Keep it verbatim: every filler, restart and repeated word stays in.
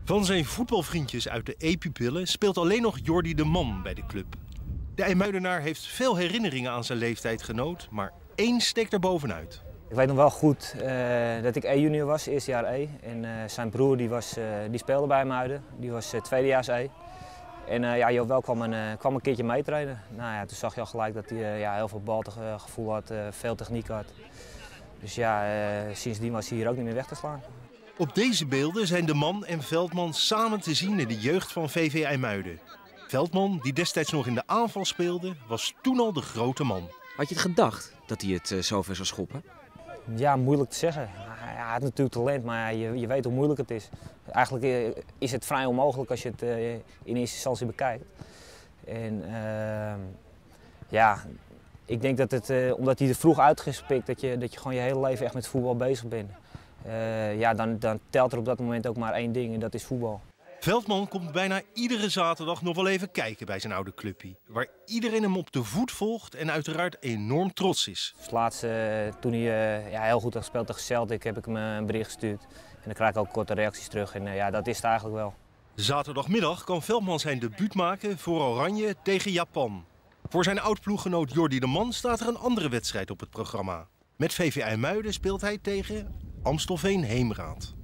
Van zijn voetbalvriendjes uit de E-pupillen speelt alleen nog Jordi de Man bij de club. De IJmuidenaar heeft veel herinneringen aan zijn leeftijdgenoot, maar één steekt er bovenuit. Ik weet nog wel goed uh, dat ik E-junior was, eerste jaar E. En uh, zijn broer die was, uh, die speelde bij IJmuiden, die was uh, tweedejaars E. En uh, ja, Joël kwam een, uh, kwam een keertje meetrainen. Nou ja, toen zag je al gelijk dat hij uh, ja, heel veel balgevoel had, uh, veel techniek had. Dus ja, uh, sindsdien was hij hier ook niet meer weg te slaan. Op deze beelden zijn de Man en Veldman samen te zien in de jeugd van V V IJmuiden. Veldman, die destijds nog in de aanval speelde, was toen al de grote man. Had je het gedacht dat hij het uh, zover zou schoppen? Ja, moeilijk te zeggen. Hij had natuurlijk talent, maar je, je weet hoe moeilijk het is. Eigenlijk is het vrij onmogelijk als je het uh, in eerste instantie bekijkt. En uh, ja, ik denk dat het, uh, omdat hij er vroeg uitgespikt, dat je, dat je gewoon je hele leven echt met voetbal bezig bent. Uh, ja, dan, dan telt er op dat moment ook maar één ding en dat is voetbal. Veldman komt bijna iedere zaterdag nog wel even kijken bij zijn oude clubje. Waar iedereen hem op de voet volgt en uiteraard enorm trots is. Het laatste, toen hij uh, ja, heel goed had gespeeld tegen Celtic, heb ik hem een bericht gestuurd. En dan krijg ik ook korte reacties terug en uh, ja, dat is het eigenlijk wel. Zaterdagmiddag kan Veldman zijn debuut maken voor Oranje tegen Japan. Voor zijn oud-ploeggenoot Jordi de Man staat er een andere wedstrijd op het programma. Met V V IJmuiden speelt hij tegen Amstelveen Heemraad.